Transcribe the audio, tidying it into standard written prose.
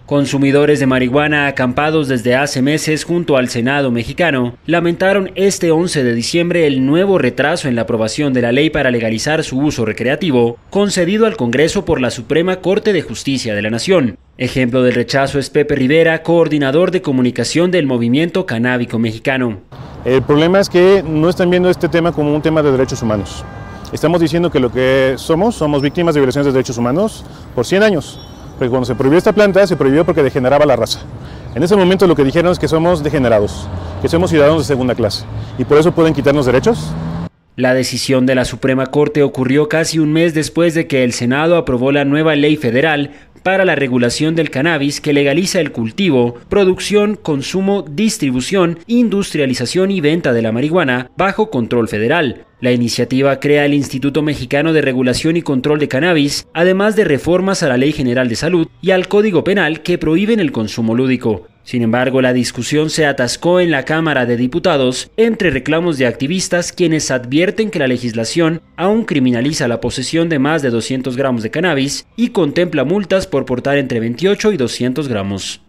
Consumidores de marihuana acampados desde hace meses junto al Senado mexicano lamentaron este 11 de diciembre el nuevo retraso en la aprobación de la ley para legalizar su uso recreativo, concedido al Congreso por la Suprema Corte de Justicia de la Nación. Ejemplo del rechazo es Pepe Rivera, coordinador de comunicación del Movimiento Canábico Mexicano. El problema es que no están viendo este tema como un tema de derechos humanos. Estamos diciendo que lo que somos víctimas de violaciones de derechos humanos por 100 años. Porque cuando se prohibió esta planta, se prohibió porque degeneraba la raza. En ese momento lo que dijeron es que somos degenerados, que somos ciudadanos de segunda clase, y por eso pueden quitarnos derechos. La decisión de la Suprema Corte ocurrió casi un mes después de que el Senado aprobó la nueva ley federal para la regulación del cannabis que legaliza el cultivo, producción, consumo, distribución, industrialización y venta de la marihuana bajo control federal. La iniciativa crea el Instituto Mexicano de Regulación y Control de Cannabis, además de reformas a la Ley General de Salud y al Código Penal que prohíben el consumo lúdico. Sin embargo, la discusión se atascó en la Cámara de Diputados entre reclamos de activistas quienes advierten que la legislación aún criminaliza la posesión de más de 200 gramos de cannabis y contempla multas por portar entre 28 y 200 gramos.